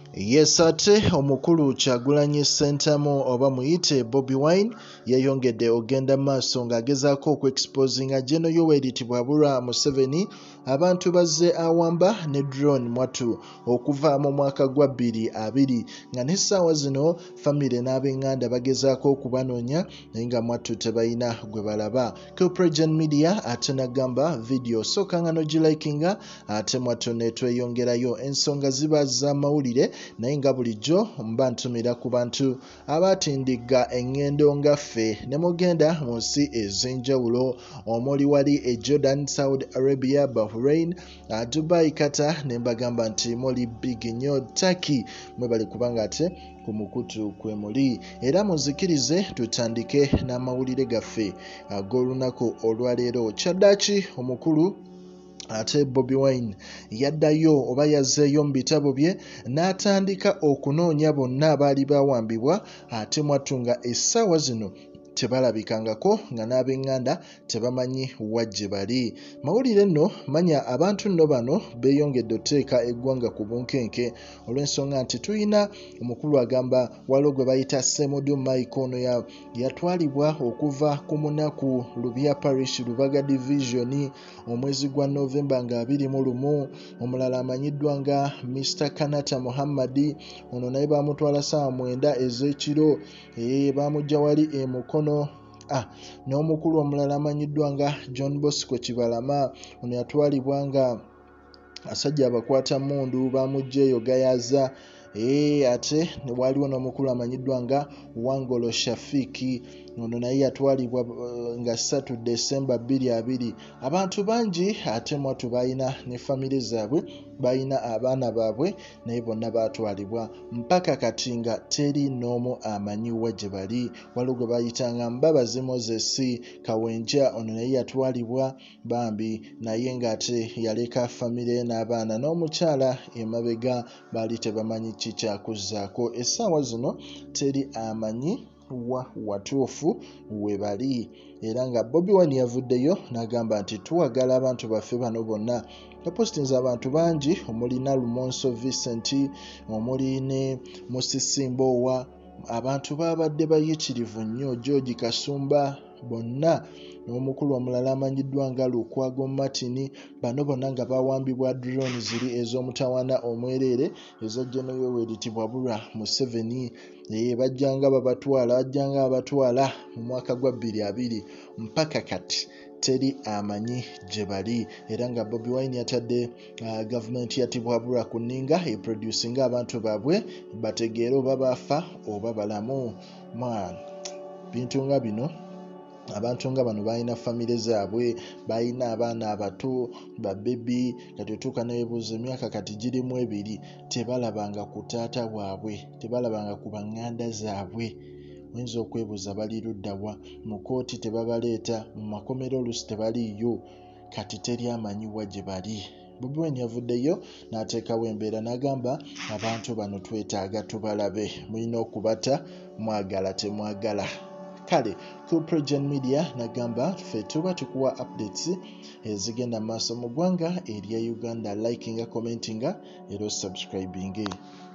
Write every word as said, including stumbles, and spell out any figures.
Yes, ate omukulu Kyagulanyi Ssentamu oba muyite Bobi Wine yeyongedde ogenda maaso ng'agezaako okuexposinga General Yoweri Museveni abantu bazze awamba ne drone mwatu okuva mu mwaka gwa bbiri abiri nga n'essaawa zino famire n'ab'enganda bagezaako okubanoonya naye nga mwatu tebalina gwe balaba. Projourn media ate n'agamba video sooka nga n'ogilikinga ate mwatu ne tweyongerayo. Ensonga ziba za mawulire naye nga bulijjo mba ntumira ku bantu abatindigga eŋŋendo nga ffe ne mugenda mu nsi ez'enjawulo omuli wali e Jordan, Saudi Arabia, Bahrain, uh, Dubai, Qatar ne mbagamba nti muli big nnyo Turkey mwe bali kubanga ate ku mukutu kwe muli era muzikirize tutandike n'amawulire gaffe ag'olunaku olwaleero. Kyaddaaki omukulu ate Bobi Wine yaddayo oba yazzeeyo mu bitabo bye n'atandika okunoonya bonna abaali bawambibwa ate mwattu nga essaawa zino tebalabikangako nga n'ab'enganda tebamanyi wa gye bali. Mawulire nno manya abantu nno bano beeyongedde oteeka eggwanga ku bunkenke olw'ensonga nti tuyina omukulu agamba waliwo gwe bayita Semudu Mike ono ya, yatwalibwa okuva ku munaku Lubya Parish Lubaga Division omwezi gwa Novemba nga abiri mu lumu. Omulala amanyiddwa nga Mister Kanata Muhammad ono naye bamutwala ssaawa mwenda ez'ekiro e bamujja wali e Mukono. Ah, n'omukulu omulala amanyiddwa nga John Bosco Kibalama ono yatwalibwa nga asajja abakwata mundu bamugjeeyo gayaza. E, ate waliwo n'omukulu amanyiddwa nga Wangolo Shafiki ono naye yatwalibwa uh, nga ssatu Desemba bbiri abiri. Abantu bangi ate mwatu balina ne famire zaabwe balina abaana baabwe naye bonna batwalibwa mpaka kati nga teri n'omu amanyiwa gye bali. Waliwo gwe bayitanga Mbabazi Moses Kawenja ono naye yatwalibwa bambi naye ng'ate yaleka famire n'abaana n'omukyala emabega baali tebamanyi kikyakuzzaako. Essaawa zino teri amanyi wa watuufu we bali era nga Bobi Wine yavuddeyo n'agamba nti tuwagala abantu baffe bano bonna. Yapostinze abantu bangi omuli Nalumonso Vincent omuli ne Musisimbowa abantu babadde bayitirivu nnyo George Kasumba bonna n'omukulu omulala amanyiddwa nga Lukwago Martin bano bonna nga bawambibwa drone ziri ez'omutawaana omwereere eza General Yoweri Museveni. Ee bajjanga babatwala bajjanga babatwala mu mwaka gwa bbiri abiri mpaka kati teri amanyi gye bali era nga Bobi Wine yatadde uh, gavumenti ya Tibwabura ku nninga eproducinga abantu baabwe bategeere oba baafa oba balamu. Mwana bintu nga bino abantu nga bano balina famire zaabwe balina abaana abato babebi kati otuuka nebuuza emyaka kati girimu ebiri tebalabanga ku taata bwabwe tebalabanga ku baŋŋanda zaabwe. Oyinza okwebuuza bali luddawa mu kooti tebabaleeta mu makomero oluusi tebaliiyo kati teri amanyiwa gye bali. Bobi Wine yavuddeyo n'ateekawo embeera n'agamba abantu bano twetaaga tubalabe mulina okubata mwagala temwagala. Kale ku Projourn media nagamba ffe tuba tukuwa updates ezigenda maaso mu ggwanga erya Uganda. Likinga, commentinga era subscribing.